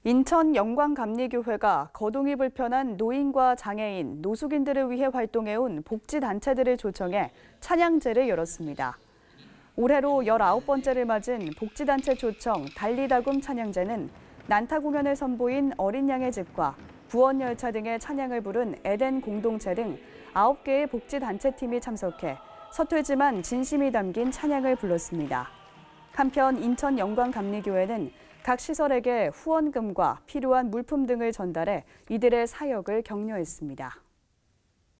인천 영광감리교회가 거동이 불편한 노인과 장애인, 노숙인들을 위해 활동해온 복지단체들을 초청해 찬양제를 열었습니다. 올해로 19번째를 맞은 복지단체 초청 달리다굼 찬양제는 난타 공연을 선보인 어린 양의 집과 구원열차 등의 찬양을 부른 에덴 공동체 등 9개의 복지단체팀이 참석해 서툴지만 진심이 담긴 찬양을 불렀습니다. 한편 인천 영광감리교회는 각 시설에게 후원금과 필요한 물품 등을 전달해 이들의 사역을 격려했습니다.